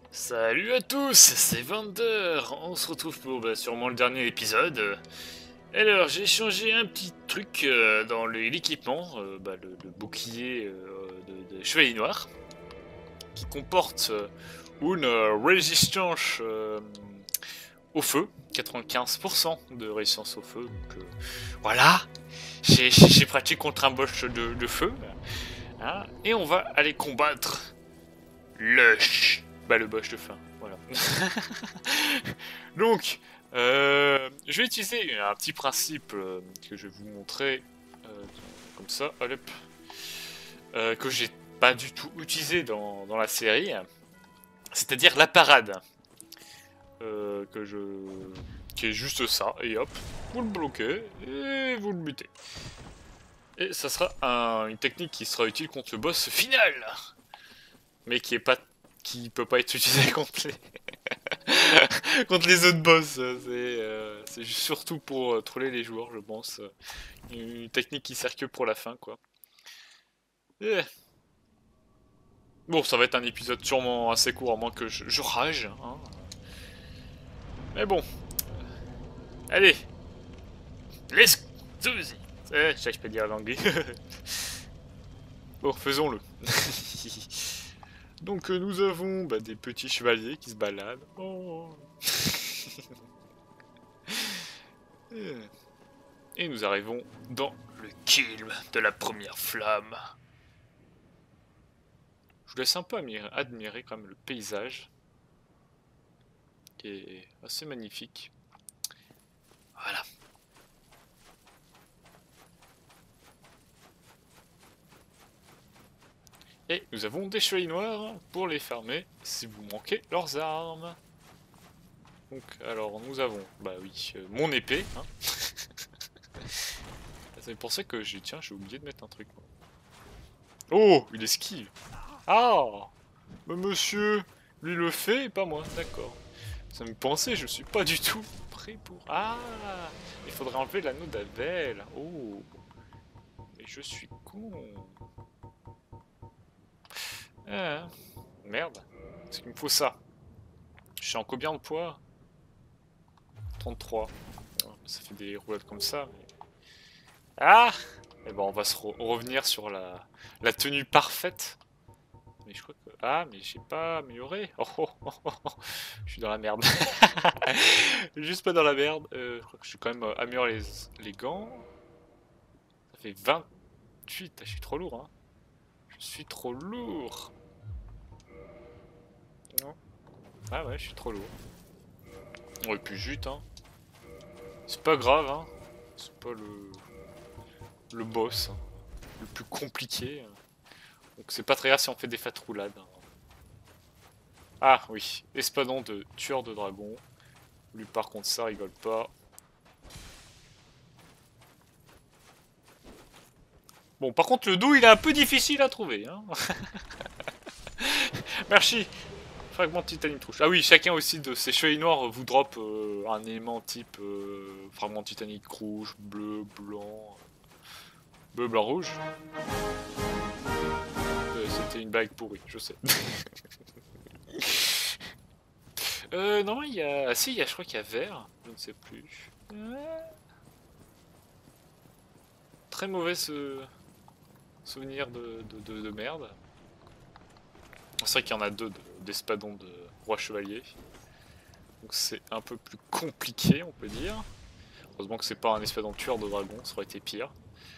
Salut à tous, c'est Vander. On se retrouve pour sûrement le dernier épisode. Alors j'ai changé un petit truc dans l'équipement, le bouclier de Chevalier Noir, qui comporte une résistance au feu, 95% de résistance au feu. Donc voilà, j'ai pratiqué contre un boss de feu. Hein, et on va aller combattre le boss de fin, voilà. Donc, je vais utiliser un petit principe que je vais vous montrer, comme ça, hop, que j'ai pas du tout utilisé dans la série, c'est-à-dire la parade, que je, qui est juste ça, et hop, vous le bloquez et vous le butez. Et ça sera une technique qui sera utile contre le boss final, mais qui peut pas être utilisé contre contre les autres boss. C'est surtout pour troller les joueurs, je pense. Une technique qui sert que pour la fin, quoi. Et... Bon, ça va être un épisode sûrement assez court, à moins que je rage. Hein. Mais bon. Allez. Let's do it. Je peux dire l'anglais. Bon, faisons-le. Donc nous avons des petits chevaliers qui se baladent. Oh. Et nous arrivons dans le kilm de la première flamme. Je vous laisse un peu admirer quand même le paysage, qui est assez magnifique. Voilà. Et nous avons des chevaliers noirs pour les fermer si vous manquez leurs armes. Donc, alors nous avons, bah oui, mon épée. Hein. C'est pour ça que j'ai oublié de mettre un truc. Oh, il esquive. Ah, mais monsieur, lui le fait et pas moi, d'accord. Ça me pensait, je suis pas du tout prêt pour... Ah, il faudrait enlever l'anneau d'Abel. Oh, mais je suis con. Ah, merde, est-ce qu'il me faut ça? Je suis en combien de poids? 33. Ça fait des roulades comme ça. Mais... Ah, et bon, on va se revenir sur la tenue parfaite. Mais je crois que... Ah, mais j'ai pas amélioré. Oh, oh, oh, oh, oh. Je suis dans la merde. Juste pas dans la merde. Je crois que je suis quand même amélioré les gants. Ça fait 28. Ah, je suis trop lourd, hein. Je suis trop lourd. Non. Ah ouais, je suis trop lourd. On aurait pu jute, hein. C'est pas grave, hein. C'est pas le boss, hein, le plus compliqué. Donc c'est pas très grave si on fait des fat roulades. Hein. Ah oui, espadon de tueur de dragon. Lui par contre ça rigole pas. Bon par contre le dos il est un peu difficile à trouver. Hein. Merci. Fragment de titanium trouche. Ah oui, chacun aussi de ces chevaliers noirs vous drop un élément type fragment de titanium rouge, bleu, blanc. Bleu, blanc, rouge. C'était une blague pourrie, je sais. Non, il y a... Ah si, je crois qu'il y a vert, je ne sais plus. Très mauvais souvenir de merde. C'est vrai qu'il y en a deux d'espadons de roi chevalier. Donc c'est un peu plus compliqué, on peut dire. Heureusement que c'est pas un espadon tueur de dragon, ça aurait été pire.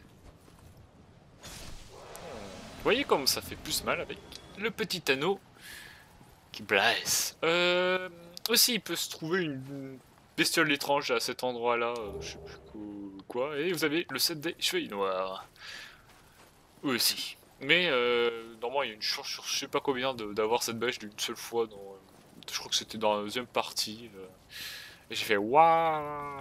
Vous voyez comme ça fait plus mal avec le petit anneau qui blesse. Aussi, il peut se trouver une bestiole étrange à cet endroit-là, je sais plus quoi. Et vous avez le set des chevaliers noirs. Eux aussi. Mais normalement, il y a une chance sur je sais pas combien d'avoir cette bêche d'une seule fois. Je crois que c'était dans la deuxième partie. Et j'ai fait what.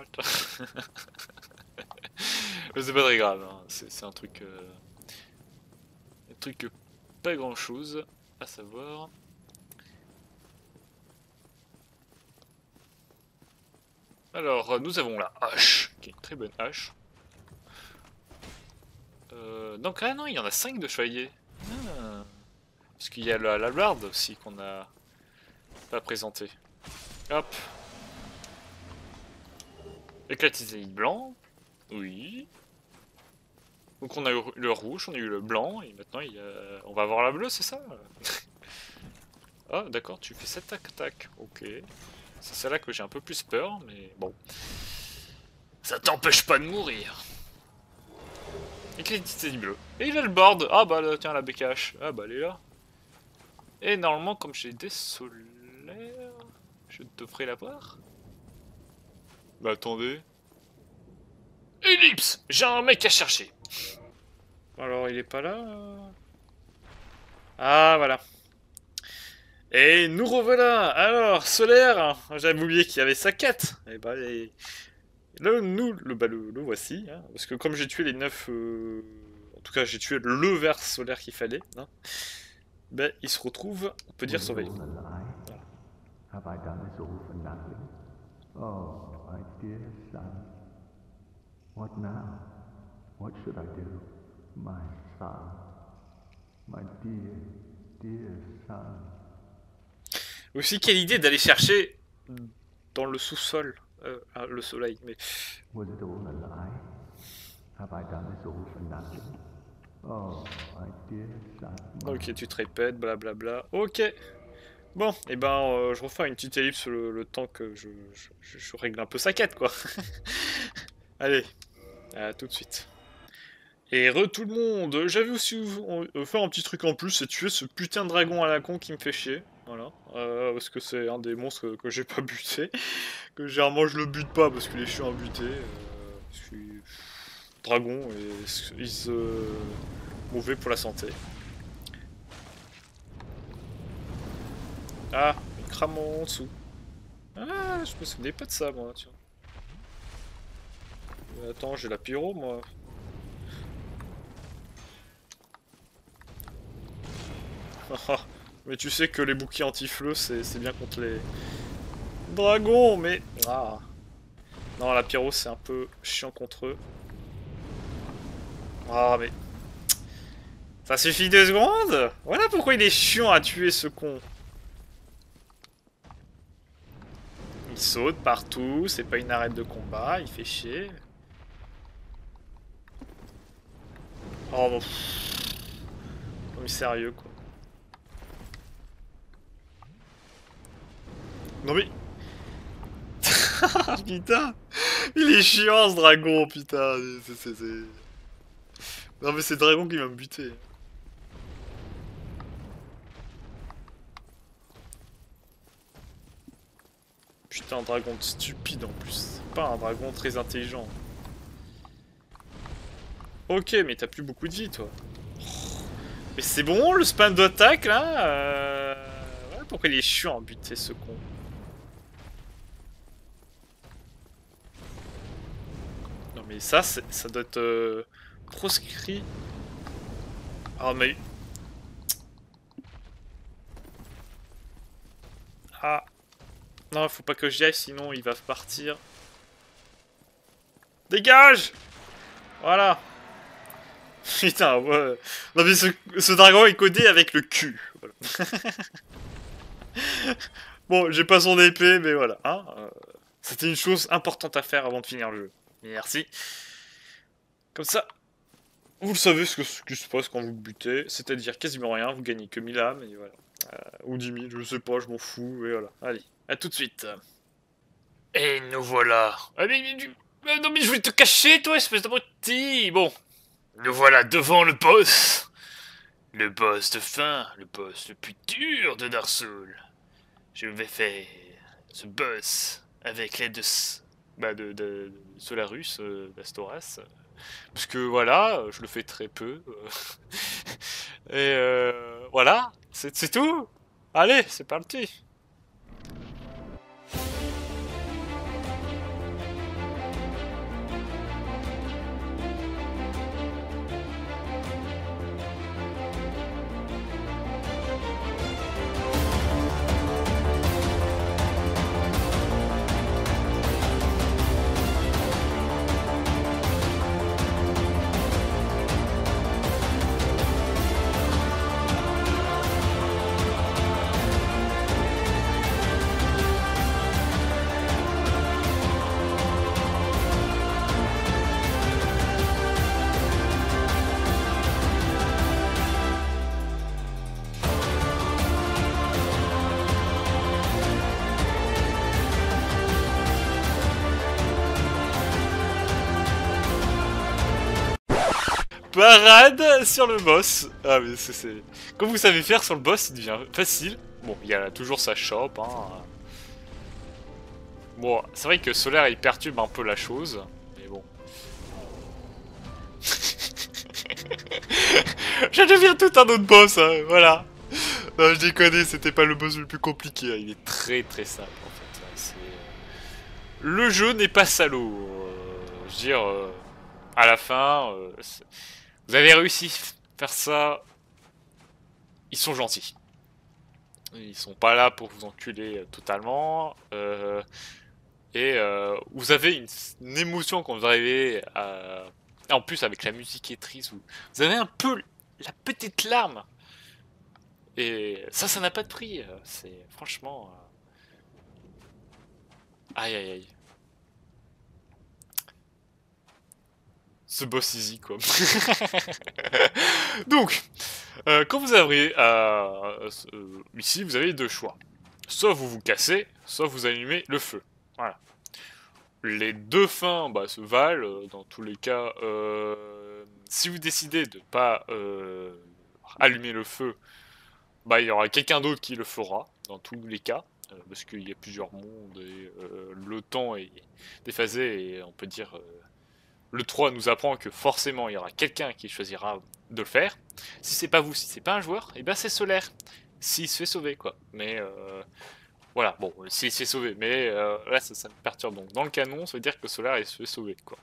Mais c'est pas très grave. Hein. C'est un truc, pas grand chose à savoir. Alors, nous avons la hache, qui est une très bonne hache. Donc, ah non, il y en a 5 de chevaliers. Ah. Parce qu'il y a la barde aussi qu'on a à présenter. Hop. Éclatisaïde blanc. Oui. Donc on a eu le rouge, on a eu le blanc, et maintenant on va avoir la bleue, c'est ça? Ah d'accord, tu fais 7 tac-tac, ok. C'est là que j'ai un peu plus peur, mais bon. Ça t'empêche pas de mourir. Éclatisaïde bleu. Et il a le board. Ah bah tiens, la BKH. Ah bah elle est là. Et normalement, comme j'ai des solaires, je devrais l'avoir. Bah attendez. Ellipse! J'ai un mec à chercher. Alors il est pas là. Ah voilà. Et nous revoilà. Alors solaire, j'avais oublié qu'il y avait sa quête. Et bah le voici. Hein, parce que comme j'ai tué les 9... en tout cas j'ai tué le ver solaire qu'il fallait. Hein, ben il se retrouve, on peut dire sauvé. What now? What should I do? My son. My dear, dear son. Aussi, quelle idée d'aller chercher dans le sous-sol le soleil, mais... Was it all a lie? Have I done this all for nothing? Oh, my dear son. Ok, tu te répètes, blablabla. Ok. Bon, et ben, je refais une petite ellipse le temps que je règle un peu sa quête, quoi. Allez. À tout de suite. Et tout le monde, j'avais aussi fait un petit truc en plus, c'est tuer ce putain de dragon à la con qui me fait chier. Voilà. Parce que c'est un des monstres que j'ai pas buté. Que généralement je le bute pas parce que les chiens à buter. Parce que dragon et is mauvais pour la santé. Ah, il crame en dessous. Ah, je me souvenais pas de ça moi, tiens. Attends, j'ai la pyro moi. Mais tu sais que les boucliers anti-feu c'est bien contre les dragons, mais... Ah. Non, la pyro c'est un peu chiant contre eux. Ah mais... Ça suffit 2 secondes. Voilà pourquoi il est chiant à tuer ce con. Il saute partout, c'est pas une arête de combat, il fait chier. Oh bon. Non mais sérieux quoi. Non mais... Putain. Il est chiant ce dragon, putain. Non mais c'est le dragon qui va me buter. Putain, un dragon stupide en plus. C'est pas un dragon très intelligent. Ok, mais t'as plus beaucoup de vie, toi. Mais c'est bon, le spam d'attaque, là ouais, pourquoi il est chiant à buter, ce con. Non, mais ça doit être proscrit. Ah, mais... Ah. Non, faut pas que j'y aille, sinon il va partir. Dégage! Voilà. Putain, ouais. Non mais ce dragon est codé avec le cul. Voilà. Bon, j'ai pas son épée, mais voilà. Hein, c'était une chose importante à faire avant de finir le jeu. Merci. Comme ça, vous le savez ce qui se passe quand vous butez. C'est-à-dire quasiment rien, vous gagnez que 1000 âmes, et voilà. Ou 10 000, je sais pas, je m'en fous, et voilà. Allez, à tout de suite. Et nous voilà. Ah, non mais je voulais te cacher, toi, espèce de petit. Bon. Nous voilà devant le boss. Le boss de fin, le boss le plus dur de Dark Souls. Je vais faire ce boss avec l'aide de Solarus, d'Astoras. Parce que voilà, je le fais très peu. Et voilà, c'est tout. Allez, c'est parti. parade sur le boss. Ah mais c'est... Comme vous savez faire sur le boss, il devient facile. Bon, il y a toujours sa chope, hein. Bon, c'est vrai que Solaire, il perturbe un peu la chose. Mais bon. Je deviens tout un autre boss, hein, voilà. Non, je déconne, c'était pas le boss le plus compliqué. Hein. Il est très très simple, en fait. Le jeu n'est pas salaud. Je veux dire, à la fin, vous avez réussi à faire ça. Ils sont gentils. Ils sont pas là pour vous enculer totalement. Vous avez une émotion quand vous arrivez à... En plus, avec la musique qui est triste, vous avez un peu la petite larme. Et ça n'a pas de prix. C'est franchement... Aïe aïe aïe. Ce boss easy quoi. Donc, quand vous arrivez ici, vous avez deux choix. Soit vous vous cassez, soit vous allumez le feu. Voilà. Les deux fins se valent dans tous les cas. Si vous décidez de pas allumer le feu, il y aura quelqu'un d'autre qui le fera dans tous les cas. Parce qu'il y a plusieurs mondes et le temps est déphasé et on peut dire... Le 3 nous apprend que forcément il y aura quelqu'un qui choisira de le faire. Si c'est pas vous, si c'est pas un joueur, et ben c'est Solaire. S'il se fait sauver quoi. Mais voilà, bon, s'il se fait sauver, mais là ça me perturbe. Donc dans le canon, ça veut dire que Solaire il se fait sauver quoi.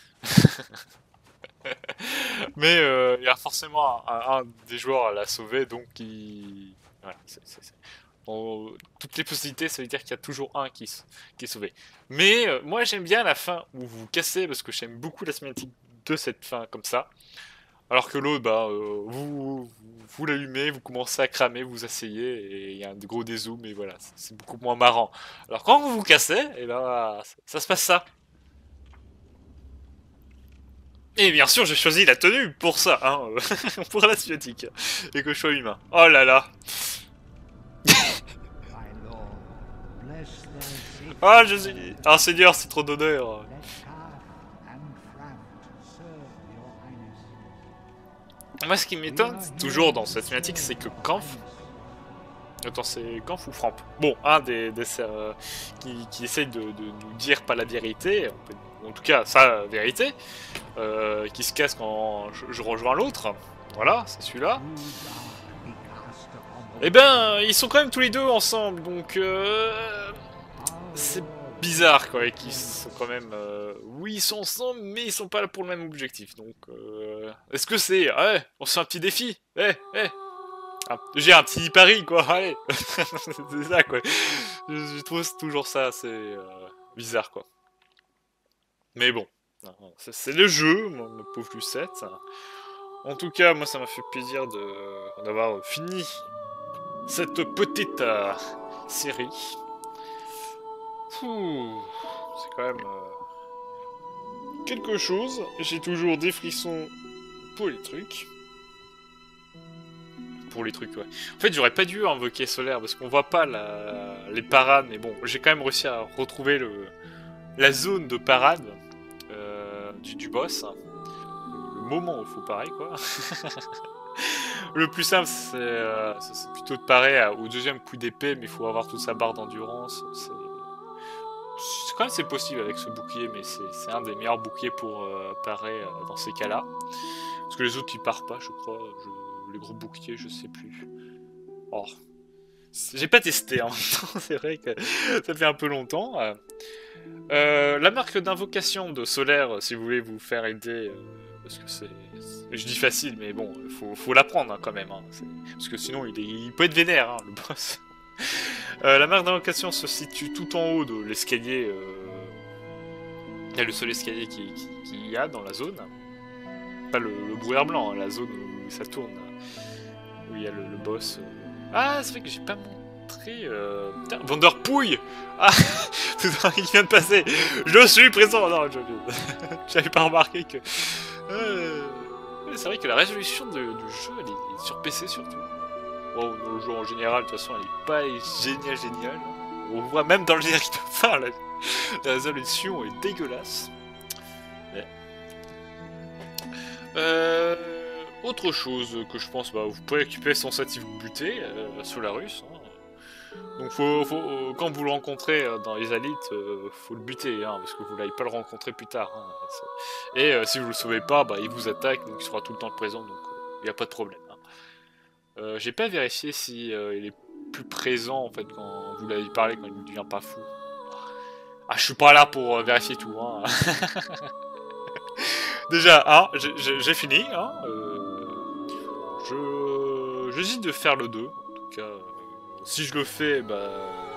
Mais il y a forcément un des joueurs à la sauver, donc il... Voilà, toutes les possibilités, ça veut dire qu'il y a toujours un qui est sauvé. Mais moi j'aime bien la fin où vous vous cassez, parce que j'aime beaucoup la cinématique de cette fin comme ça. Alors que l'autre, vous l'allumez, vous commencez à cramer, vous asseyez, et il y a un gros dézoom, et voilà, c'est beaucoup moins marrant. Alors quand vous vous cassez, et ben ça se passe ça. Et bien sûr, j'ai choisi la tenue pour ça, hein, pour la cinématique, et que je sois humain. Oh là là. Ah, je suis... Ah, Seigneur, c'est trop d'honneur. Moi, ce qui m'étonne, toujours dans cette cinématique, c'est que Kampf... Attends, c'est Kampf ou Framp? Bon, un des qui essaye de nous dire pas la vérité, en tout cas, sa vérité, qui se casse quand je rejoins l'autre. Voilà, c'est celui-là. Eh ben, ils sont quand même tous les deux ensemble, donc... c'est bizarre quoi, et qu'ils sont quand même... oui, ils sont ensemble, mais ils sont pas là pour le même objectif, donc... Est-ce que c'est... Ouais, on se fait un petit défi. J'ai un petit pari, quoi, allez. C'est ça, quoi. Je trouve toujours ça assez bizarre, quoi. Mais bon, c'est le jeu, mon pauvre Lucette. En tout cas, moi, ça m'a fait plaisir d'avoir fini cette petite série. C'est quand même quelque chose. J'ai toujours des frissons pour les trucs. Ouais. En fait, j'aurais pas dû invoquer Solaire parce qu'on voit pas les parades, mais bon, j'ai quand même réussi à retrouver la zone de parade du boss. Le moment où il faut parer, quoi. Le plus simple, c'est plutôt de parer au deuxième coup d'épée, mais il faut avoir toute sa barre d'endurance. Quand même c'est possible avec ce bouclier, mais c'est un des meilleurs boucliers pour parer dans ces cas-là. Parce que les autres ils partent pas, je crois. Les gros boucliers, je sais plus. Oh, j'ai pas testé en même temps, c'est vrai que ça fait un peu longtemps. La marque d'invocation de Solaire, si vous voulez vous faire aider, parce que c'est... Je dis facile, mais bon, faut l'apprendre hein, quand même. Hein, parce que sinon il peut être vénère, hein, le boss. La marque d'invocation se situe tout en haut de l'escalier. Il y a le seul escalier qu'il y a dans la zone. Pas le brouillard blanc, hein, la zone où ça tourne. Où il y a le boss. Ah, c'est vrai que j'ai pas montré... Putain, Vanderpouille. Ah, il vient de passer. Je suis présent. Non, j'avais pas remarqué que... c'est vrai que la résolution du jeu, elle est sur PC surtout. Bon, le jeu en général, de toute façon, elle est pas géniale. On voit même dans le générique de fin, la résolution est dégueulasse. Autre chose que je pense, bah, vous pouvez récupérer son set si vous butez sur la Russe. Hein. Donc quand vous le rencontrez dans les élites, faut le buter, hein, parce que vous n'allez pas le rencontrer plus tard. Hein, et si vous le sauvez pas, bah, il vous attaque, donc il sera tout le temps présent, donc il n'y a pas de problème. Hein. J'ai pas vérifié si il est plus présent en fait quand vous l'avez parlé, quand il ne devient pas fou. Ah, je suis pas là pour vérifier tout. Hein. Déjà, hein, j'ai fini. Hein, j'hésite de faire le 2. En tout cas, si je le fais, bah,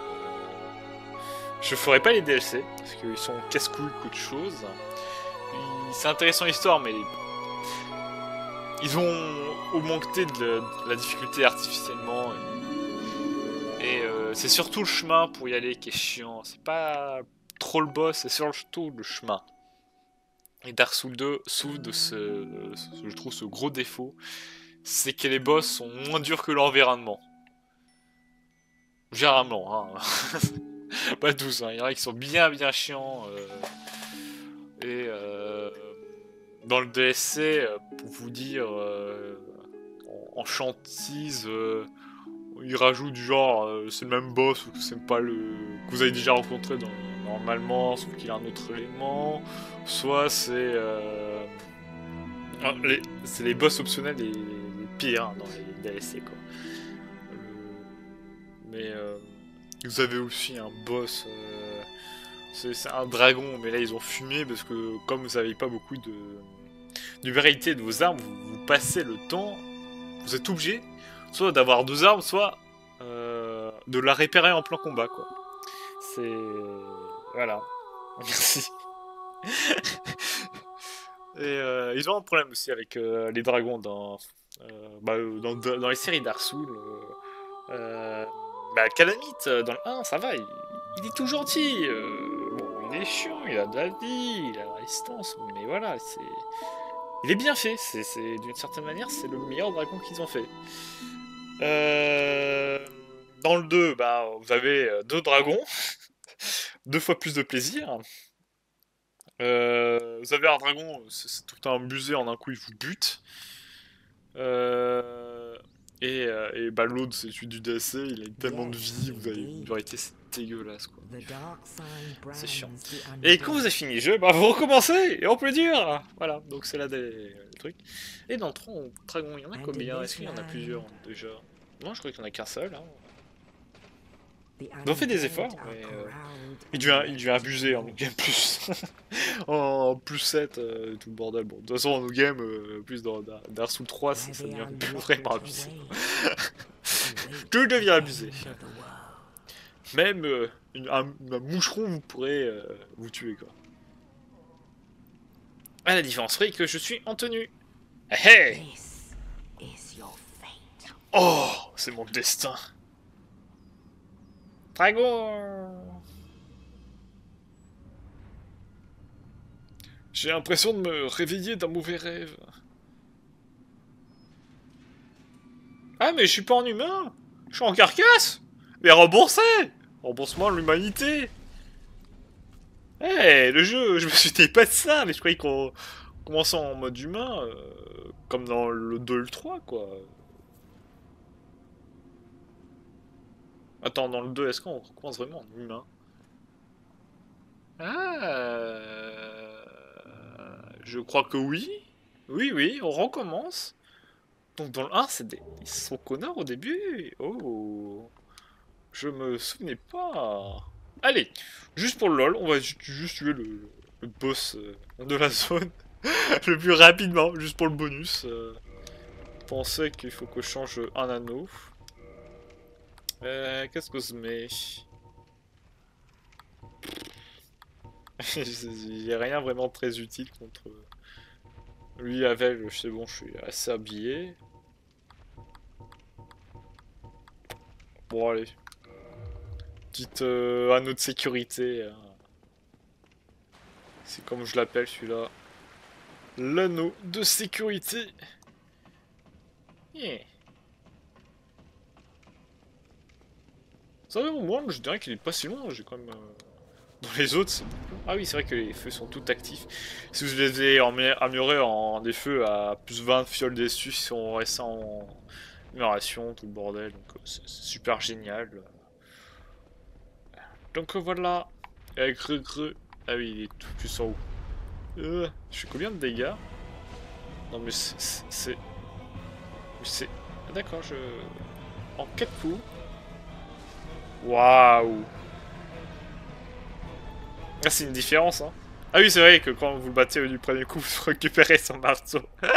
je ferai pas les DLC parce qu'ils sont casse-couilles qu'autre chose. C'est intéressant l'histoire, mais ils ont augmenté de la difficulté artificiellement. Et c'est surtout le chemin pour y aller qui est chiant. C'est pas trop le boss, c'est surtout le chemin. Et Dark Souls 2 souffre de je trouve, ce gros défaut. C'est que les boss sont moins durs que l'environnement. Généralement, hein. Pas tous, hein. Il y en a qui sont bien chiants. Et dans le DSC, pour vous dire, en chantise, il rajoute du genre, c'est le même boss ou c'est pas le que vous avez déjà rencontré normalement, sauf qu'il a un autre élément. Soit c'est c'est les boss optionnels les pires hein, dans les DLC quoi. Mais vous avez aussi un boss, c'est un dragon, mais là ils ont fumé parce que comme vous n'avez pas beaucoup de variété de vos armes, vous passez le temps, vous êtes obligé soit d'avoir 2 armes, soit de la réparer en plein combat quoi. C'est... Voilà. Merci. Et ils ont un problème aussi avec les dragons dans les séries Dark Souls. Calamite, dans le 1, ça va, il est tout gentil. Bon, il est chiant, il a de la vie, il a la résistance, mais voilà, il est bien fait. D'une certaine manière, c'est le meilleur dragon qu'ils ont fait. Dans le 2, bah, vous avez 2 dragons, 2 fois plus de plaisir. Vous avez un dragon, c'est tout un musée, en un coup il vous bute. Et l'autre c'est celui du DLC, il a tellement de vie, vous avez une variété, c'est dégueulasse quoi. C'est chiant. Et quand vous avez fini le jeu, bah vous recommencez et on peut dire. Voilà, donc c'est là des trucs. Et dans le dragon, il y en a combien? Est-ce qu'il y en a plusieurs déjà? Non, je crois qu'il n'y en a qu'un seul. Hein. Ils ont fait des efforts, mais il devient abusé en game plus. En plus 7, tout le bordel. Bon, de toute façon, en game, plus dans Dark Souls 3, ça devient plus vraiment abusé. Tout devient abusé. Même un moucheron, vous pourrez vous tuer, quoi. À la différence près que je suis en tenue. Hey, hey. Oh, c'est mon destin. Dragon. J'ai l'impression de me réveiller d'un mauvais rêve. Ah mais je suis pas en humain. Je suis en carcasse. Mais remboursé. Remboursement de l'humanité. Eh, hey, le jeu, je me suis dit pas de ça, mais je croyais qu'on commençait en mode humain, comme dans le 2 et le 3, quoi. Attends, dans le 2, est-ce qu'on commence vraiment en humain? Ah, je crois que oui. Oui, on recommence. Donc dans le 1, ils sont connards au début. Oh, je me souvenais pas. Allez, juste pour le lol, on va juste tuer le boss de la zone le plus rapidement, juste pour le bonus. Pensez qu'il faut que je change un anneau. Qu'est-ce que je mets? Il n'y a rien vraiment très utile contre lui avec, c'est bon, je suis assez habillé. Bon allez. Petite anneau de sécurité. Hein. C'est comme je l'appelle celui-là. L'anneau de sécurité. Yeah. Ça va au moins, je dirais qu'il est pas si long, j'ai quand même Dans les autres, c'est... Ah oui, c'est vrai que les feux sont tout actifs. Si vous les avez améliorés en des feux à plus 20 fioles dessus, ils sont restés en amélioration, tout le bordel. Donc c'est super génial. Donc voilà. Ah oui, il est tout plus en haut. Je fais combien de dégâts? Non mais c'est... Ah, d'accord, je... En 4 coups. Waouh. Ah, c'est une différence, hein. Ah oui, c'est vrai que quand vous le battez du premier coup, vous récupérez son marteau.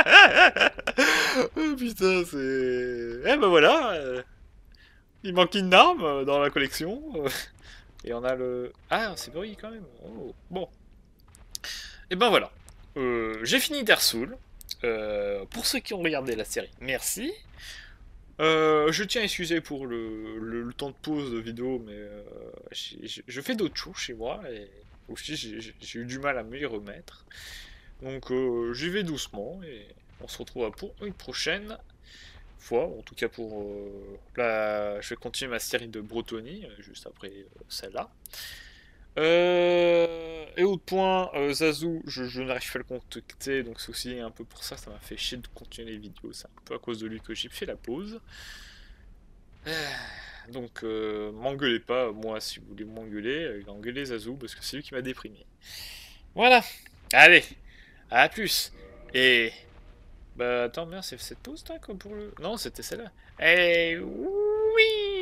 Oh putain, c'est... Eh ben voilà, il manque une arme dans la collection. Et on a le... Ah, c'est bruit quand même. Oh. Bon. Et ben voilà. J'ai fini Dark Souls. Pour ceux qui ont regardé la série, merci. Je tiens à excuser pour le temps de pause de vidéo, mais je fais d'autres choses chez moi et aussi j'ai eu du mal à m'y remettre. Donc j'y vais doucement et on se retrouve pour une prochaine fois. En tout cas pour je vais continuer ma série de Bretonnie juste après celle-là. Et autre point, Zazu, je n'arrive pas à le contacter, donc c'est aussi un peu pour ça, ça m'a fait chier de continuer les vidéos, c'est un peu à cause de lui que j'ai fait la pause. Donc m'engueulez pas, moi si vous voulez m'engueuler, engueulez Zazu parce que c'est lui qui m'a déprimé. Voilà, allez, à plus. Et bah attends, merde, c'est cette pause là quoi pour le... Non, c'était celle-là. Eh oui.